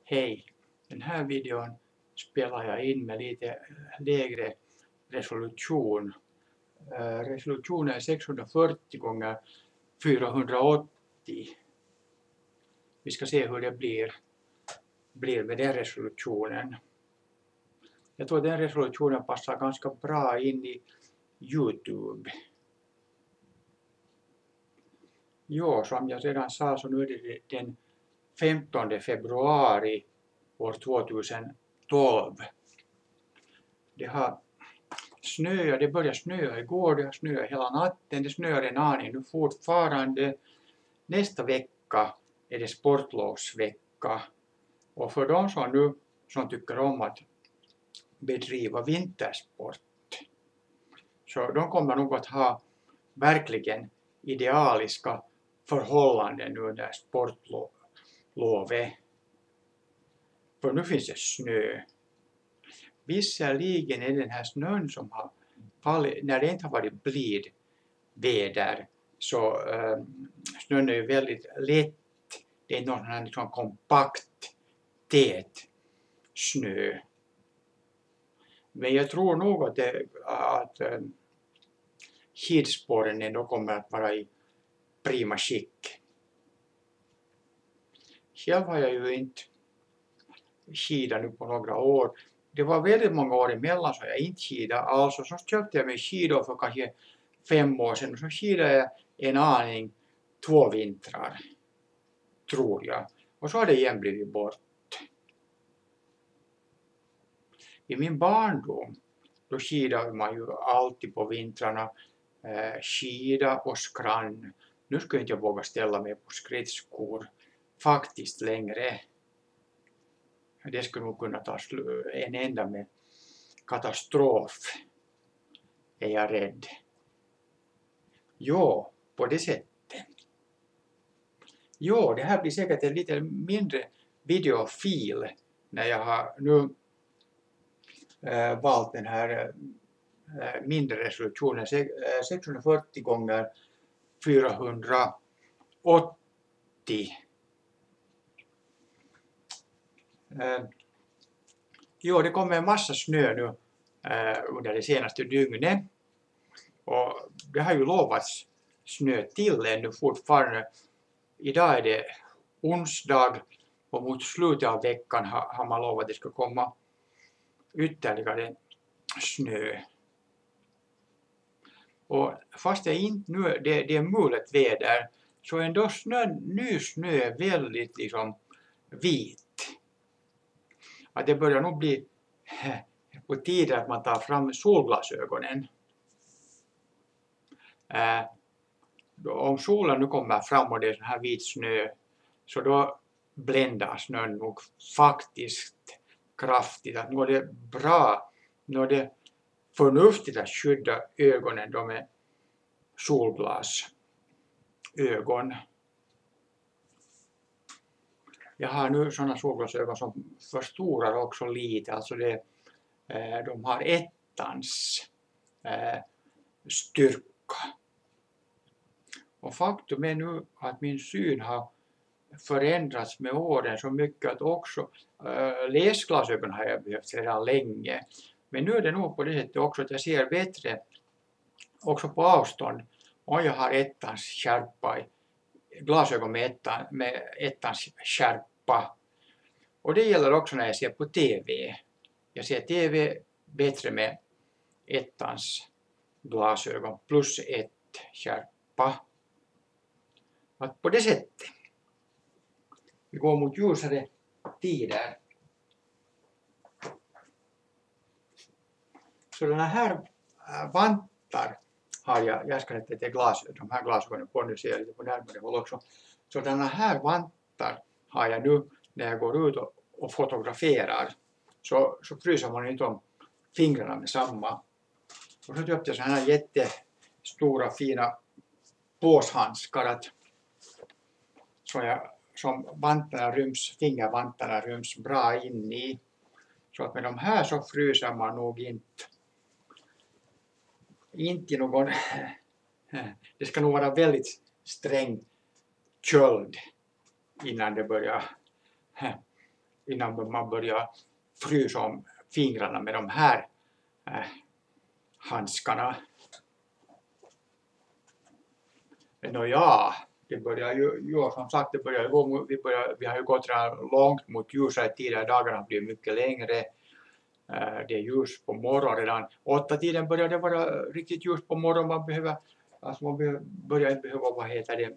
Hej! Den här videon spelar jag in med lite lägre resolution. Resolutionen är 640 gånger 480. Vi ska se hur det blir med den resolutionen. Jag tror den resolutionen passar ganska bra in i YouTube. Jo, som jag redan sa så nu är det den 15 februari år 2012. Det har snöat, det började snöa igår, det har snöat hela natten, det snöar en aning nu fortfarande. Nästa vecka är det sportlovsvecka och för de som tycker om att bedriva vintersport så de kommer nog att ha verkligen idealiska förhållanden nu under sportlovet. För nu finns det snö. Visserligen är den här snön som har fallit, när det inte har varit blidväder så snön är ju väldigt lätt. Det är inte någon här liksom kompakt, tät snö. Men jag tror nog att skidspåren ändå kommer att vara i prima skick. Själv har jag ju inte skidat nu på några år. Det var väldigt många år emellan så jag inte skidade alls. Och så köpte jag mig skidor för kanske 5 år sedan. Och så skidade jag en aning 2 vintrar. Tror jag. Och så har det igen blivit bort. I min barndom då skidade man ju alltid på vintrarna. Skida och skrann. Nu skulle inte jag våga ställa mig på skridskor faktiskt längre. Det skulle nog kunna ta en ända med katastrof, är jag rädd. Jo, på det sättet. Jo, det här blir säkert en lite mindre videofil när jag har nu valt den här mindre resolutionen 640 gånger 480. Jo, det kommer en massa snö nu under det senaste dygnet. Och det har ju lovats snö till ännu fortfarande. Idag är det onsdag och mot slutet av veckan har man lovat att det ska komma ytterligare snö. Och fast det inte nu det är mulet väder så ändå ny snö är väldigt liksom vit. Att det börjar nog bli på tiden att man tar fram solglasögonen. Om solen nu kommer fram och det är sån här vit snö så då bländar snön nog faktiskt kraftigt. Att nu är det bra, nu är det förnuftigt att skydda ögonen då med solglasögon. Jag har nu sådana solglasögon som förstorar också lite, alltså de har 1:ans styrka. Och faktum är nu att min syn har förändrats med åren så mycket att också läsglasögon har jag behövt redan länge. Men nu är det nog på det sättet också att jag ser bättre också på avstånd om jag har 1:ans skärpa, glasögon med 1:ans skärpa. Och det gäller också när jag ser på TV. Jag ser TV bättre med 1:ans glasögon plus 1 skärpa. Att på det sättet. Vi går mot ljusare tider. Sådana här vantar har jag ska sätta till de här glasögonen på, nu ser jag lite på närmare håll också. Sådana här vantar har jag nu när jag går ut och fotograferar. Så fryser man inte om fingrarna med samma. Och så köpte jag sådana här jättestora fina påshandskar som fingervantarna ryms bra in i. Så att med de här så fryser man nog inte någon, det ska nog vara väldigt sträng köld innan det börjar innan man börjar frysa om fingrarna med de här handskarna. Nåja, det börjar ju som sagt, det börjar gå, vi har ju gått långt mot ljusare tider, dagarna blir mycket längre. Det är ljus på morgonen redan. 8-tiden börjar det vara riktigt ljus på morgonen. Man börjar inte behöva,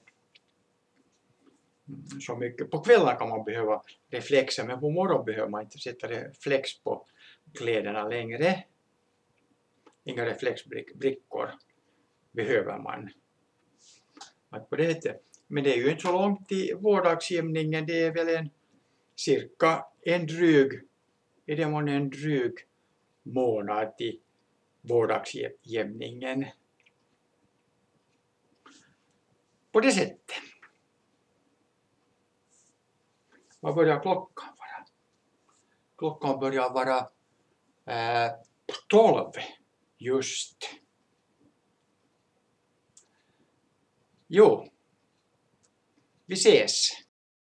så mycket. På kvällen kan man behöva reflexer, men på morgonen behöver man inte sätta reflex på kläderna längre. Inga reflexbrickor behöver man. På det. Men det är ju inte så långt till vårdagsjämningen. Det är väl cirka en dryg månad till vårdagsjämningen. På det sättet. Vad börjar klockan vara? Klockan börjar vara 12 just. Jo, vi ses.